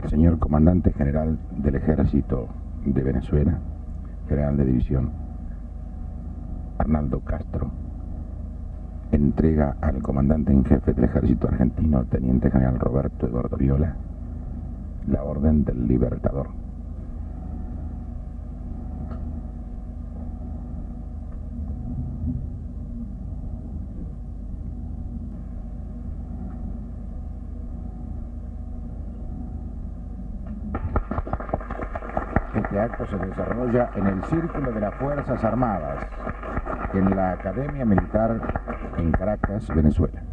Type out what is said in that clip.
El señor Comandante General del Ejército de Venezuela, General de División Arnaldo Castro, entrega al Comandante en Jefe del Ejército Argentino, Teniente General Roberto Eduardo Viola, la Orden del Libertador. Este acto se desarrolla en el Círculo de las Fuerzas Armadas, en la Academia Militar en Caracas, Venezuela.